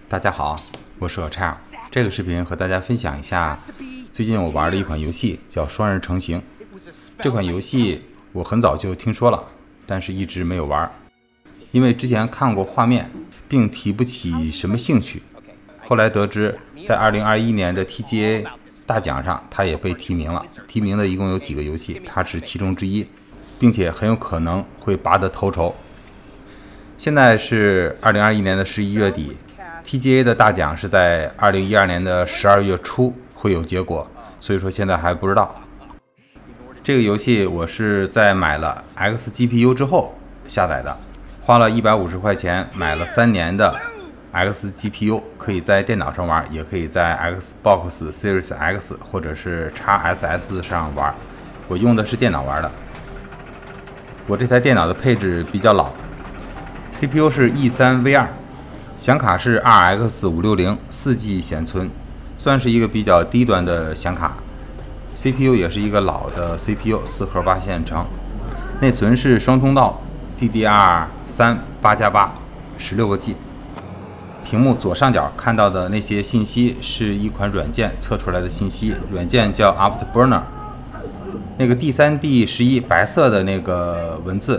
大家好，我是Chael。这个视频和大家分享一下最近我玩的一款游戏，叫双人成行。这款游戏我很早就听说了，但是一直没有玩，因为之前看过画面，并提不起什么兴趣。后来得知，在2021年的 TGA 大奖上，它也被提名了。提名的一共有几个游戏，它是其中之一，并且很有可能会拔得头筹。现在是2021年的11月底。TGA 的大奖是在2012年的12月初会有结果，所以说现在还不知道。这个游戏我是在买了 XGPU 之后下载的，花了150块钱买了3年的 XGPU， 可以在电脑上玩，也可以在 Xbox Series X 或者是 XSS 上玩。我用的是电脑玩的。我这台电脑的配置比较老， CPU 是 E3V2。显卡是 RX 560 4G 显存，算是一个比较低端的显卡。CPU 也是一个老的 CPU， 4核8线程。内存是双通道 DDR3 8+8 16个 G。屏幕左上角看到的那些信息是一款软件测出来的信息，软件叫 Afterburner。那个第3、第11白色的那个文字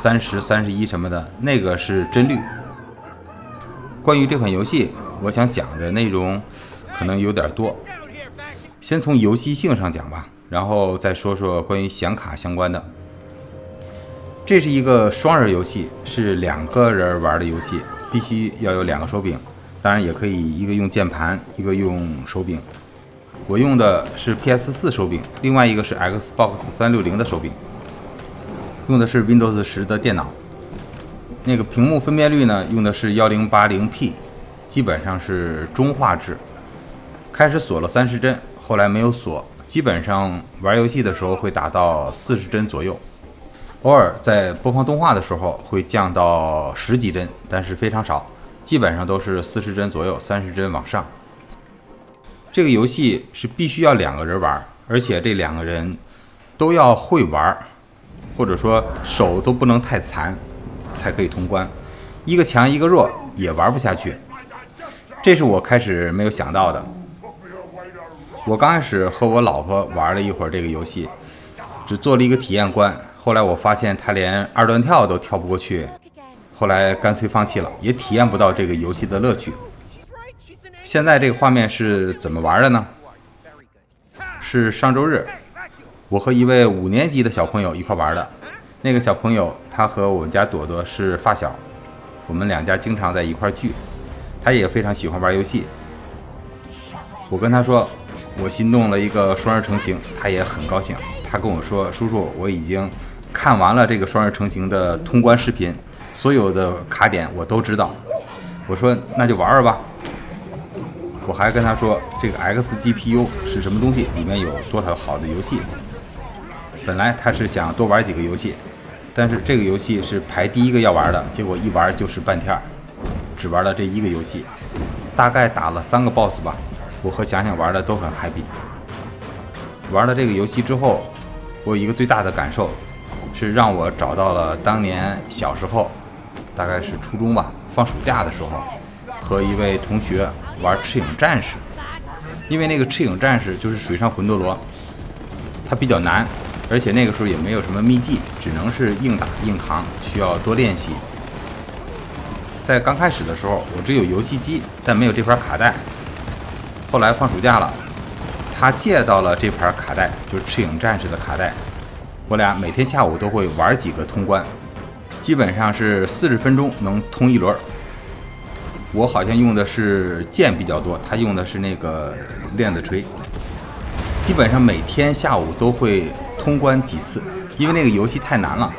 30、31什么的，那个是帧率。关于这款游戏，我想讲的内容可能有点多，先从游戏性上讲吧，然后再说说关于显卡相关的。这是一个双人游戏，是2个人玩的游戏，必须要有2个手柄，当然也可以一个用键盘，一个用手柄。我用的是 PS4 手柄，另外一个是 Xbox 360的手柄，用的是 Windows 10的电脑。那个屏幕分辨率呢，用的是 1080p， 基本上是中画质。开始锁了30帧，后来没有锁，基本上玩游戏的时候会打到40帧左右，偶尔在播放动画的时候会降到10几帧，但是非常少，基本上都是40帧左右，30帧往上。这个游戏是必须要2个人玩，而且这2个人都要会玩，或者说手都不能太残，才可以通关。一个强一个弱也玩不下去，这是我开始没有想到的。我刚开始和我老婆玩了一会儿这个游戏，只做了一个体验关，后来我发现她连2段跳都跳不过去，后来干脆放弃了，也体验不到这个游戏的乐趣。现在这个画面是怎么玩的呢？是上周日我和一位5年级的小朋友一块玩的。那个小朋友他和我们家朵朵是发小，我们2家经常在一块聚，他也非常喜欢玩游戏。我跟他说我新弄了一个双人成行，他也很高兴。他跟我说，叔叔，我已经看完了这个双人成行的通关视频，所有的卡点我都知道。我说那就玩玩吧。我还跟他说这个 XGPU 是什么东西，里面有多少好的游戏。本来他是想多玩几个游戏，但是这个游戏是排第1个要玩的，结果一玩就是半天，只玩了这1个游戏，大概打了3个 BOSS 吧。我和想想玩的都很 happy。玩了这个游戏之后，我有一个最大的感受，是让我找到了当年小时候，大概是初中吧，放暑假的时候，和一位同学玩赤影战士。因为那个赤影战士就是水上魂斗罗，它比较难，而且那个时候也没有什么秘技，只能是硬打硬扛，需要多练习。在刚开始的时候，我只有游戏机，但没有这盘卡带。后来放暑假了，他借到了这盘卡带，就是赤影战士的卡带。我俩每天下午都会玩几个通关，基本上是40分钟能通1轮。我好像用的是剑比较多，他用的是那个链子锤。基本上每天下午都会通关几次，因为那个游戏太难了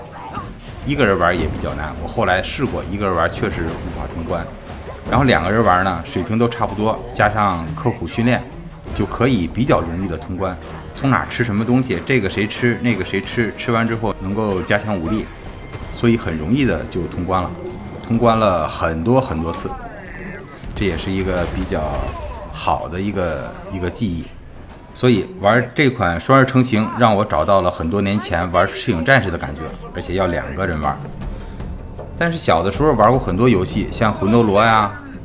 ，1个人玩也比较难。我后来试过，1个人玩确实无法通关，然后2个人玩呢，水平都差不多，加上刻苦训练，就可以比较容易的通关。从哪吃什么东西，这个谁吃那个谁吃，吃完之后能够加强武力，所以很容易的就通关了，通关了很多很多次。这也是一个比较好的一个记忆。所以玩这款双人成行让我找到了很多年前玩赤影战士的感觉，而且要2个人玩。但是小的时候玩过很多游戏，像魂斗罗呀、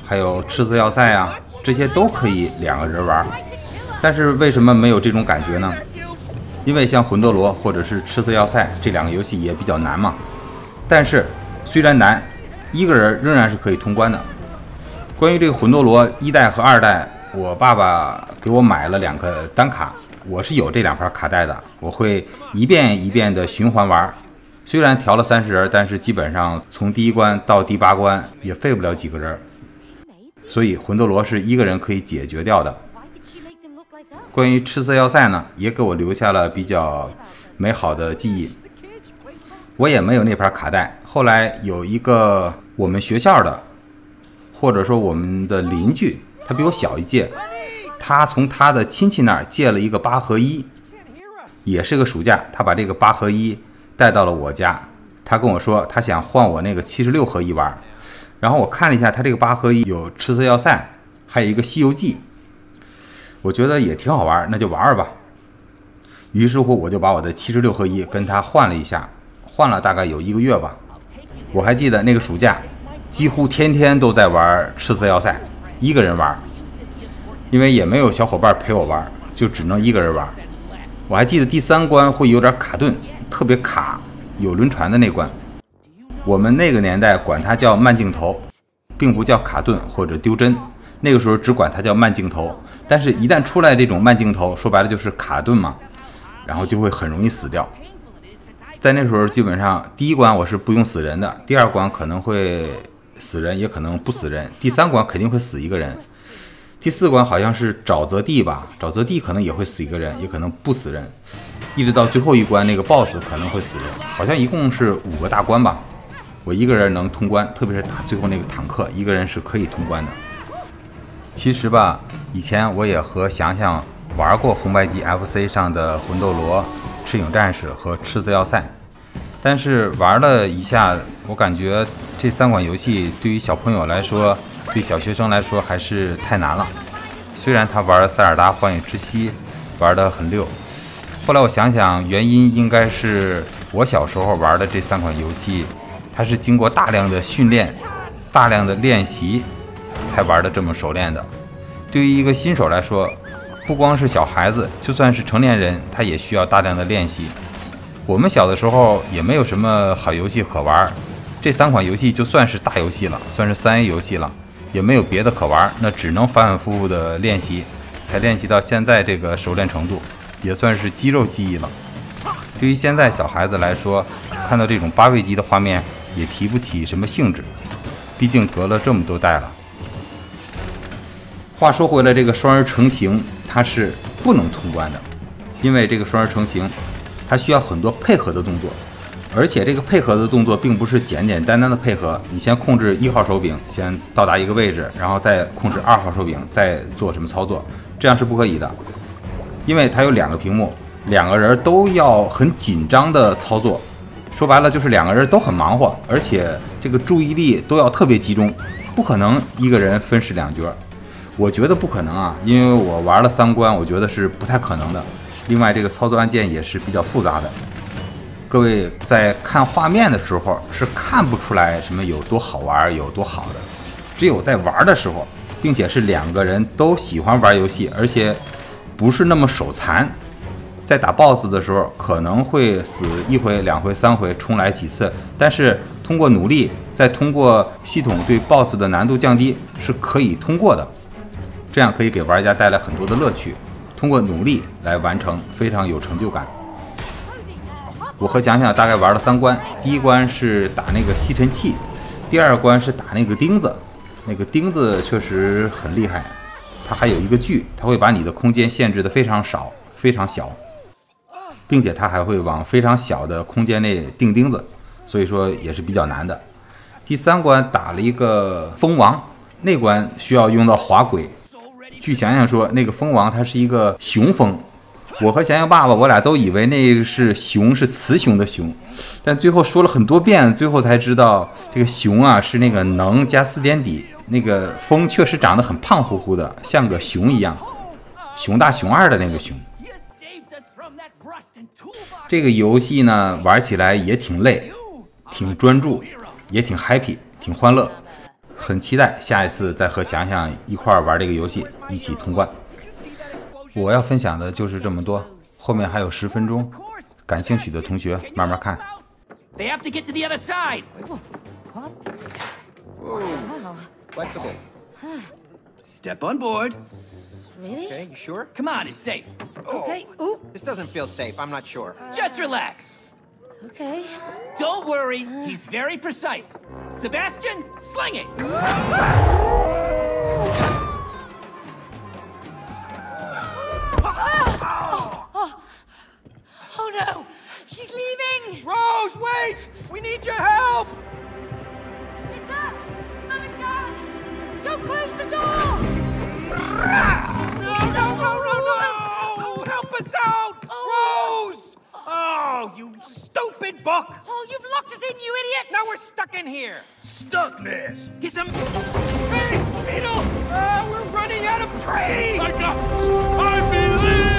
还有赤色要塞啊，这些都可以2个人玩。但是为什么没有这种感觉呢？因为像魂斗罗或者是赤色要塞这2个游戏也比较难嘛。但是虽然难，1个人仍然是可以通关的。关于这个魂斗罗1代和2代，我爸爸给我买了2个单卡，我是有这2盘卡带的，我会一遍一遍的循环玩。虽然调了30人，但是基本上从第1关到第8关也费不了几个人，所以魂斗罗是1个人可以解决掉的。关于赤色要塞呢，也给我留下了比较美好的记忆。我也没有那盘卡带，后来有一个我们学校的，或者说我们的邻居，他比我小一届，他从他的亲戚那儿借了一个8合1，也是个暑假，他把这个8合1带到了我家。他跟我说他想换我那个76合1玩，然后我看了一下他这个8合1有赤色要塞，还有一个西游记，我觉得也挺好玩，那就玩玩吧。于是乎我就把我的76合1跟他换了一下，换了大概有1个月吧。我还记得那个暑假几乎天天都在玩赤色要塞，1个人玩，因为也没有小伙伴陪我玩，就只能1个人玩。我还记得第3关会有点卡顿，特别卡，有轮船的那关，我们那个年代管它叫慢镜头，并不叫卡顿或者丢帧，那个时候只管它叫慢镜头。但是一旦出来这种慢镜头，说白了就是卡顿嘛，然后就会很容易死掉。在那时候基本上第1关我是不用死人的，第2关可能会死人，也可能不死人，第3关肯定会死1个人，第4关好像是沼泽地吧，沼泽地可能也会死1个人，也可能不死人，一直到最后1关那个 BOSS 可能会死人，好像一共是5个大关吧。我1个人能通关，特别是打最后那个坦克，1个人是可以通关的。其实吧，以前我也和翔翔玩过红白机 FC 上的魂斗罗、赤影战士和赤色要塞，但是玩了一下，我感觉这3款游戏对于小朋友来说，对小学生来说还是太难了。虽然他玩塞尔达幻影之息玩得很溜，后来我想想，原因应该是我小时候玩的这3款游戏，它是经过大量的训练、大量的练习才玩得这么熟练的。对于一个新手来说，不光是小孩子，就算是成年人，他也需要大量的练习。我们小的时候也没有什么好游戏可玩，这3款游戏就算是大游戏了，算是3A 游戏了，也没有别的可玩，那只能反反复复的练习，才练习到现在这个熟练程度，也算是肌肉记忆了。对于现在小孩子来说，看到这种8位机的画面也提不起什么兴致，毕竟隔了这么多代了。话说回来，这个双人成行它是不能通关的，因为这个双人成行它需要很多配合的动作，而且这个配合的动作并不是简简单单的配合，你先控制1号手柄先到达一个位置，然后再控制2号手柄再做什么操作，这样是不可以的。因为它有2个屏幕，2个人都要很紧张的操作，说白了就是2个人都很忙活，而且这个注意力都要特别集中，不可能1个人分饰2角。我觉得不可能啊，因为我玩了3关，我觉得是不太可能的。另外这个操作按键也是比较复杂的，各位在看画面的时候是看不出来什么有多好玩有多好的，只有在玩的时候，并且是2个人都喜欢玩游戏，而且不是那么手残，在打 BOSS 的时候可能会死1回2回3回，重来几次，但是通过努力，再通过系统对 BOSS 的难度降低是可以通过的，这样可以给玩家带来很多的乐趣，通过努力来完成，非常有成就感。我和翔翔大概玩了3关，第1关是打那个吸尘器，第2关是打那个钉子，那个钉子确实很厉害，它还有一个锯，它会把你的空间限制的非常少非常小，并且它还会往非常小的空间内钉钉子，所以说也是比较难的。第3关打了一个蜂王，那关需要用到滑轨，据翔翔说那个蜂王它是一个雄蜂，我和翔翔爸爸我俩都以为那个是熊，是雌雄的熊，但最后说了很多遍，最后才知道这个熊啊是那个能加4点底，那个蜂确实长得很胖乎乎的，像个熊一样，熊大熊二的那个熊。这个游戏呢玩起来也挺累，挺专注，也挺 happy， 挺欢乐。 很期待下一次再和想想一块玩这个游戏，一起通关。我要分享的就是这么多，后面还有10分钟，感兴趣的同学慢慢看。 They have to get to the other side. Wow. Flexible. Step on board. Really? Okay, you sure? Come on, it's safe. Okay. Ooh. This doesn't feel safe. I'm not sure. Just relax. Okay. Don't worry, he's very precise. Sebastian, sling it. Oh no! She's leaving! Rose, wait! We need your help! It's us! Mom and Dad! Don't close the door! No! Help us out! Oh. Rose! Oh, you stupid book! Oh, you've locked us in, you idiots! Now we're stuck in here! Stuckness. Get some. Hey, Beetle! We're running out of trees! I got this. I believe.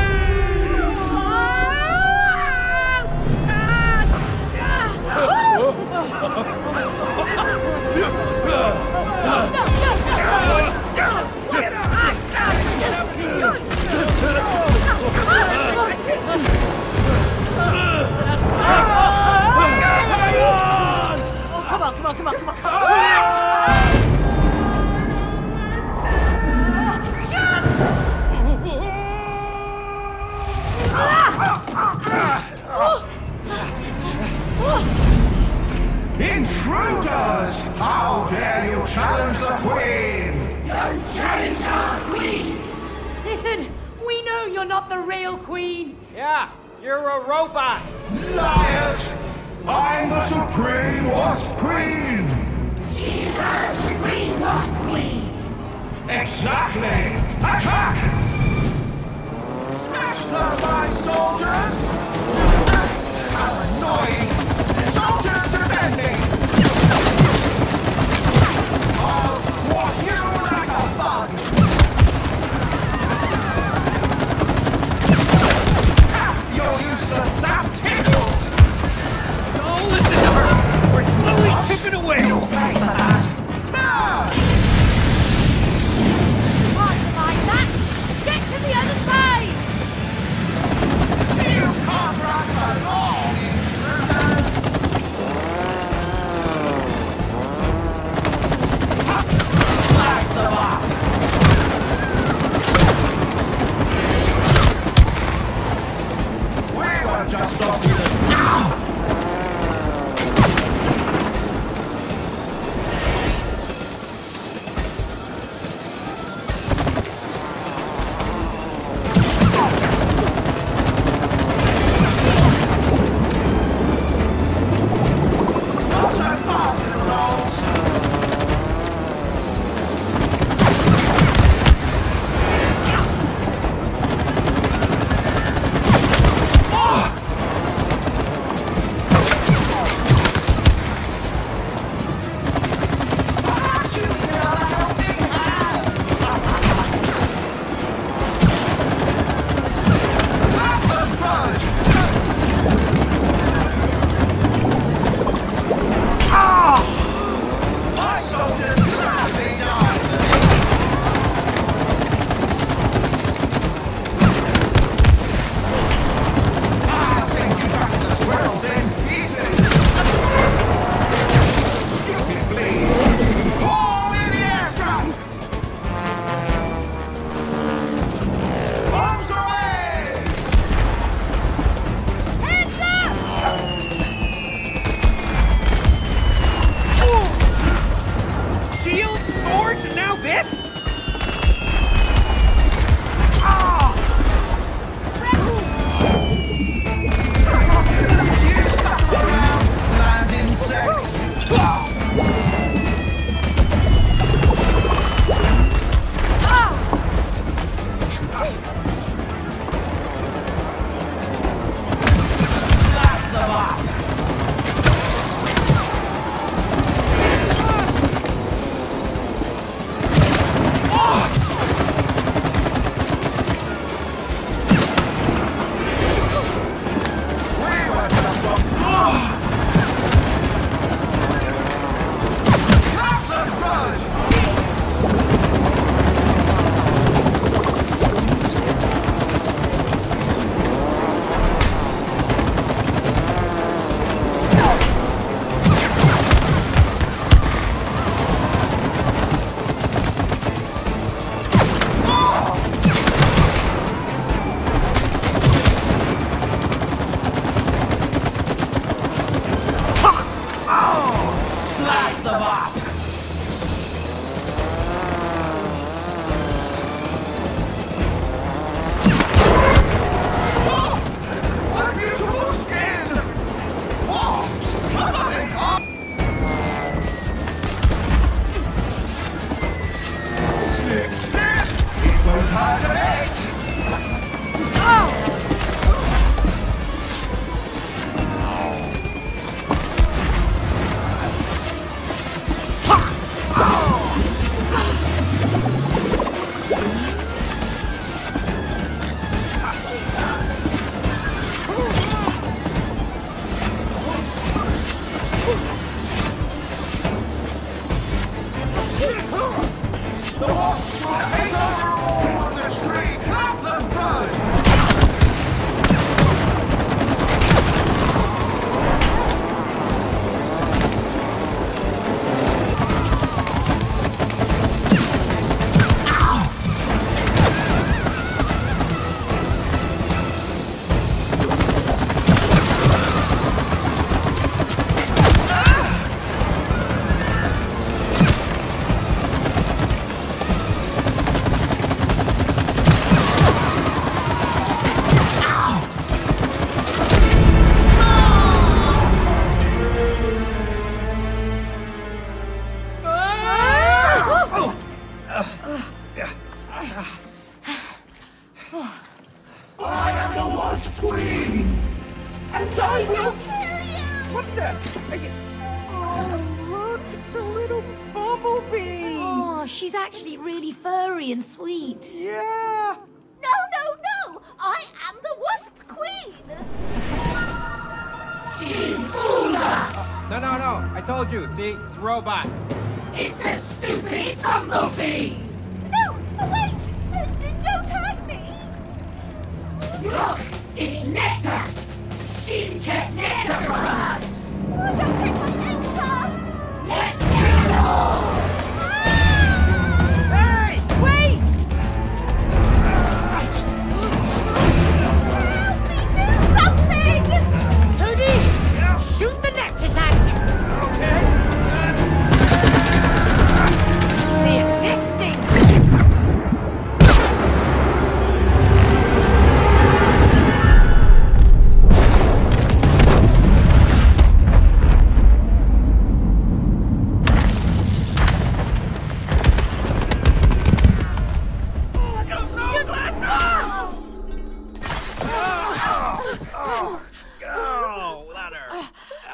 Come on. Intruders! How dare you challenge the Queen? Challenge our queen! Listen, we know you're not the real queen. Yeah, you're a robot! Liars! I'm the Supreme Wasp Queen! She's our supreme wasp queen! Exactly! Attack! Smash them, my soldiers! How annoying! Soldiers defending! I'll squash you like a bug! You're useless sap tickles! Oh, listen to her! We're slowly chipping away! Pay for that! Now! Right like that. Get to the other side. You can't Fix it! It won't hurt a bit! The wasps will take over all of the tree! Help them, Bud! I am the Wasp Queen, and I will kill you! What the? Are you... Oh, look, it's a little bumblebee. Oh, she's actually really furry and sweet. Yeah. No! I am the Wasp Queen! No. I told you. See? It's a robot. It's a stupid bumblebee! No! Wait! Don't hurt me! Look, it's Nectar! She's kept nectar for us! Oh, don't take my nectar! Let's kill them all! Hey! Wait! Help me do something! Cody! Shoot the nectar tank! Okay. See if this stings! Oh, let her.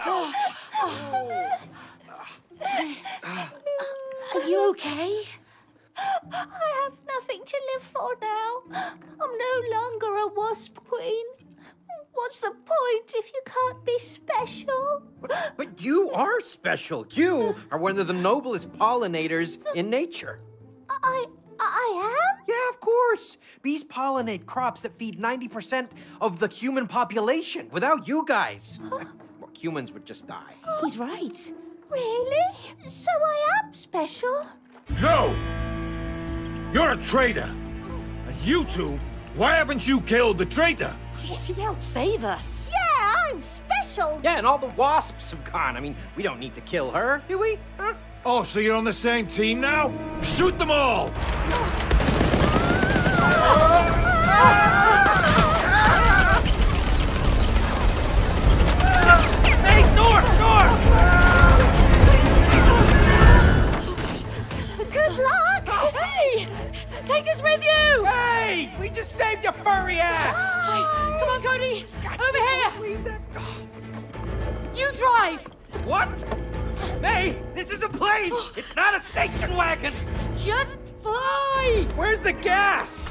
Are you okay? I have nothing to live for now. I'm no longer a Wasp Queen. What's the point if you can't be special? But you are special. You are one of the noblest pollinators in nature. I am? Yeah, of course. Bees pollinate crops that feed 90% of the human population. Without you guys, well, humans would just die. He's right. Really? So I am special? No! You're a traitor! And you two, why haven't you killed the traitor? She helped save us. Yeah, I'm special. Yeah, and all the wasps have gone. I mean, we don't need to kill her, do we? Huh? Oh, so you're on the same team now? Shoot them all! Hey, North! Good luck. Hey! Take us with you! Hey! We just saved your furry ass! Come on, Cody! Over here! Leave that. You drive! What? May, this is a plane! It's not a station wagon! Just fly! Where's the gas?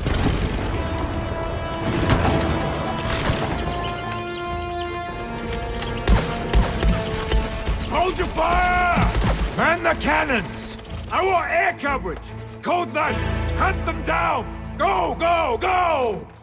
Hold your fire! Man the cannons! I want air coverage! Code knights, hunt them down! Go, go, go!